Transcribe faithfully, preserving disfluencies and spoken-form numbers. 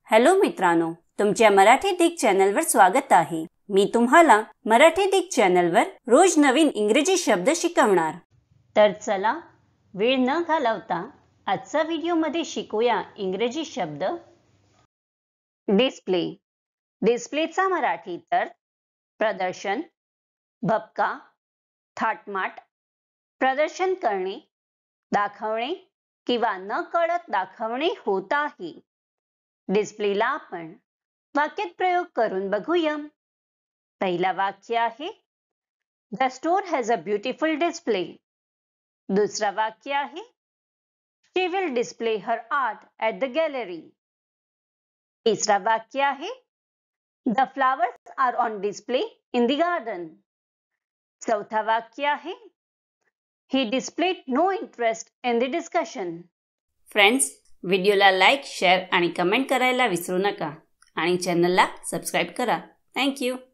Hello मित्रांनो, तुमच्या मराठी दिग चॅनलवर स्वागत आहे। मी तुम्हाला मराठी दिग चॅनलवर रोज नवीन इंग्रजी शब्द शिकवणार। तर चला वेळ न घालवता आजच्या व्हिडिओमध्ये शिकूया इंग्रजी शब्द। डिस्प्ले। डिस्प्लेचा मराठी अर्थ प्रदर्शन, भपका, थाटमाट। प्रदर्शन करणे, दाखवणे किंवा न कळत दाखवणे होत आहे। डिस्प्लेला आपण वाक्यात प्रयोग करून बघूया। पहिला वाक्य आहे The store has a beautiful display. दुसरा वाक्य आहे She will display her art at the gallery. तिसरा वाक्य आहे The flowers are on display in the garden. चौथा वाक्य आहे He displayed no interest in the discussion. Friends, व्हिडिओला लाईक, शेअर आणि कमेंट करायला विसरू नका आणि चॅनलला सबस्क्राइब करा। Thank you.